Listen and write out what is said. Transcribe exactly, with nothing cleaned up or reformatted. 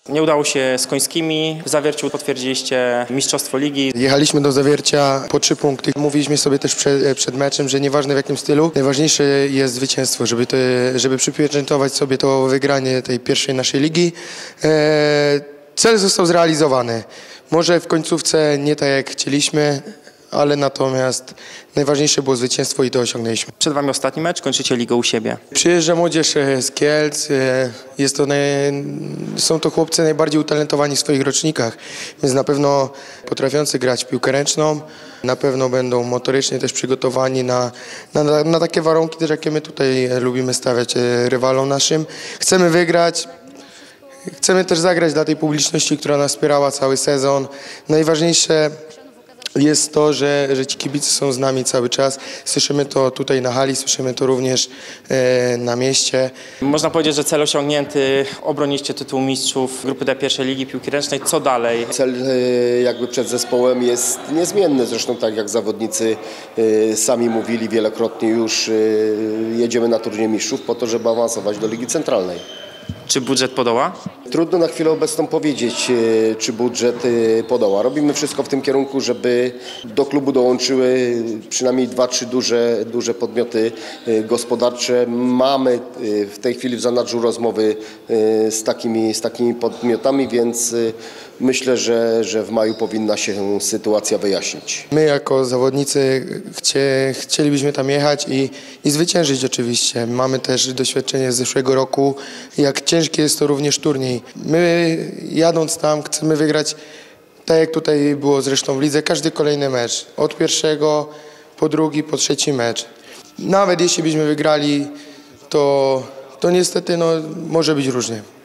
Nie udało się z Końskimi. W Zawierciu potwierdziliście mistrzostwo ligi. Jechaliśmy do Zawiercia po trzy punkty. Mówiliśmy sobie też przed, przed meczem, że nieważne w jakim stylu, najważniejsze jest zwycięstwo, żeby, to, żeby przypieczętować sobie to wygranie tej pierwszej naszej ligi. Eee, cel został zrealizowany. Może w końcówce nie tak jak chcieliśmy, ale natomiast najważniejsze było zwycięstwo i to osiągnęliśmy. Przed wami ostatni mecz, kończycie ligę u siebie. Przyjeżdża młodzież z Kielc, jest to naj... są to chłopcy najbardziej utalentowani w swoich rocznikach, więc na pewno potrafiący grać w piłkę ręczną, na pewno będą motorycznie też przygotowani na, na, na takie warunki, też jakie my tutaj lubimy stawiać rywalom naszym. Chcemy wygrać. Chcemy też zagrać dla tej publiczności, która nas wspierała cały sezon. Najważniejsze jest to, że, że ci kibice są z nami cały czas. Słyszymy to tutaj na hali, słyszymy to również e, na mieście. Można powiedzieć, że cel osiągnięty. Obroniście tytuł mistrzów grupy D pierwszej Ligi Piłki Ręcznej. Co dalej? Cel e, jakby przed zespołem jest niezmienny. Zresztą tak jak zawodnicy e, sami mówili wielokrotnie już, e, jedziemy na turniej mistrzów po to, żeby awansować do Ligi Centralnej. Czy budżet podoła? Trudno na chwilę obecną powiedzieć, czy budżet podoła. Robimy wszystko w tym kierunku, żeby do klubu dołączyły przynajmniej dwa, trzy duże, duże podmioty gospodarcze. Mamy w tej chwili w zanadrzu rozmowy z takimi, z takimi podmiotami, więc myślę, że, że w maju powinna się sytuacja wyjaśnić. My jako zawodnicy chcie, chcielibyśmy tam jechać i, i zwyciężyć oczywiście. Mamy też doświadczenie z zeszłego roku, jak ciężki jest to również turniej. My jadąc tam chcemy wygrać, tak jak tutaj było zresztą w lidze, każdy kolejny mecz. Od pierwszego po drugi, po trzeci mecz. Nawet jeśli byśmy wygrali, to, to niestety no, może być różnie.